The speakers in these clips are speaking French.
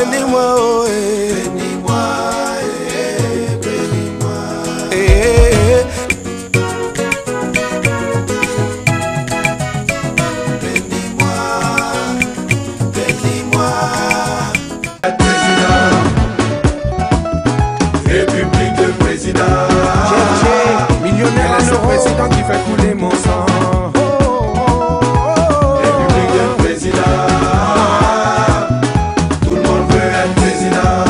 bénis-moi, oh, bénis-moi, bénis-moi. Bénis-moi, bénis-moi. Président, République de président. Millionnaire en euros, président qui fait couler mon sang. République de président. Tout le monde veut être président.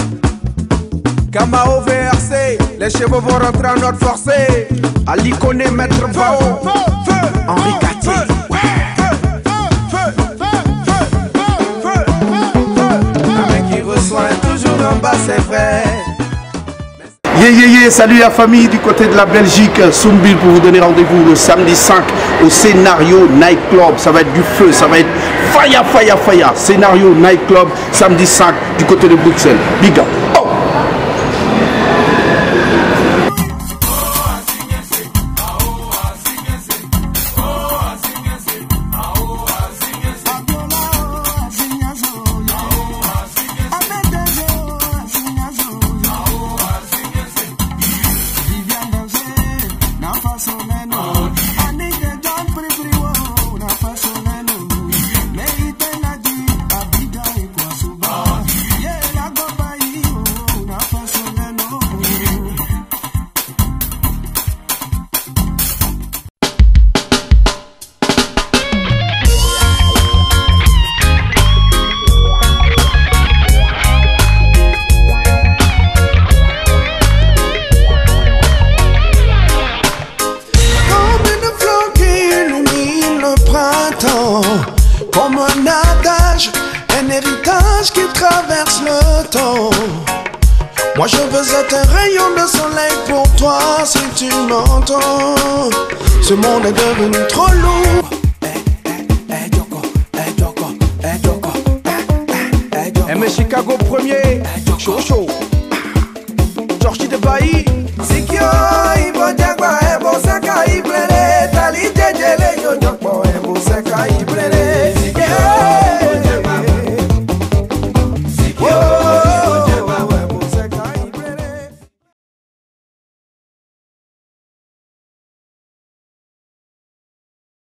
Kamao VRC, les chevaux vont rentrer en ordre forcé. Ali connaît Maître Bao, Henri Cattier. Un mec qui reçoit toujours en bas, c'est vrai. Salut la famille du côté de la Belgique, Soum pour vous donner rendez-vous le samedi 5 au Scénario Night Club. Ça va être du feu, ça va être faya. Scénario Night Club, samedi 5 du côté de Bruxelles. Big up. Oh. Comme un adage, un héritage qui traverse le temps. Moi je veux être un rayon de soleil pour toi si tu m'entends. Ce monde est devenu trop lourd. M Chicago premier, chaud. Georgie de Bailly. Sikyo ibo jagba ebo seka ibrele tali jejele yo jokpo ebo seka ibrele.